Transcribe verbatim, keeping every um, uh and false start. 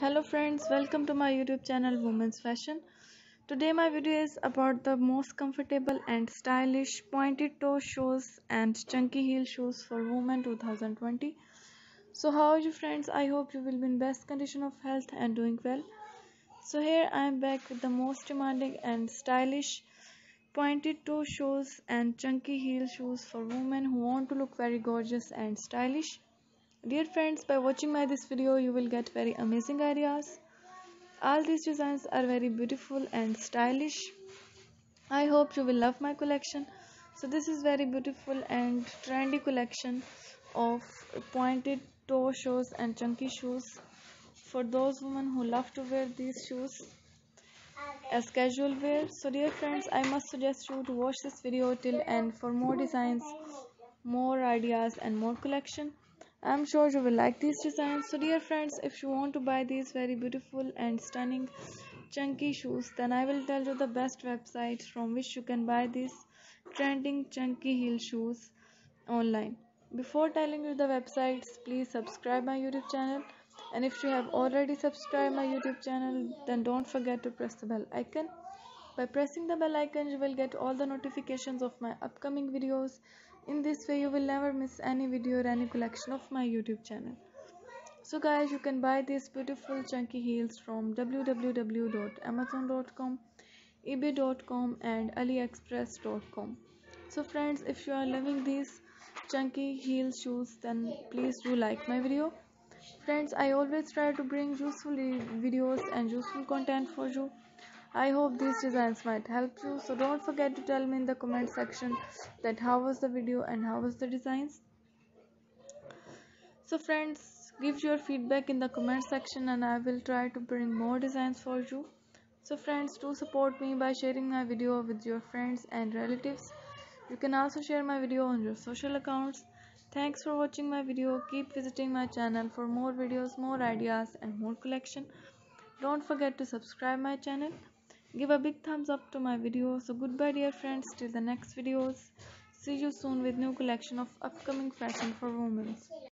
Hello friends, welcome to my YouTube channel Women's Fashion. Today my video is about the most comfortable and stylish pointed toe shoes and chunky heel shoes for women twenty twenty. So how are you friends? I hope you will be in best condition of health and doing well. So here I am back with the most demanding and stylish pointed toe shoes and chunky heel shoes for women who want to look very gorgeous and stylish. Dear friends, by watching my this video you will get very amazing ideas. All these designs are very beautiful and stylish. I hope you will love my collection. So this is very beautiful and trendy collection of pointed toe shoes and chunky shoes for those women who love to wear these shoes as casual wear. So dear friends, I must suggest you to watch this video till end for more designs, more ideas and more collection. I'm sure you will like these designs. So dear friends, if you want to buy these very beautiful and stunning chunky shoes, then I will tell you the best websites from which you can buy these trending chunky heel shoes online. Before telling you the websites, please subscribe my YouTube channel, and if you have already subscribed my YouTube channel, then don't forget to press the bell icon. By pressing the bell icon, you will get all the notifications of my upcoming videos. In this way, you will never miss any video or any collection of my YouTube channel. So guys, you can buy these beautiful chunky heels from w w w dot amazon dot com, ebay dot com and aliexpress dot com. So friends, if you are loving these chunky heel shoes, then please do like my video. Friends, I always try to bring useful videos and useful content for you. I hope these designs might help you. So don't forget to tell me in the comment section that how was the video and how was the designs. So friends, give your feedback in the comment section and I will try to bring more designs for you. So friends, do support me by sharing my video with your friends and relatives. You can also share my video on your social accounts. Thanks for watching my video. Keep visiting my channel for more videos, more ideas and more collection. Don't forget to subscribe my channel. Give a big thumbs up to my video. So goodbye dear friends, till the next videos. See you soon with new collection of upcoming fashion for women.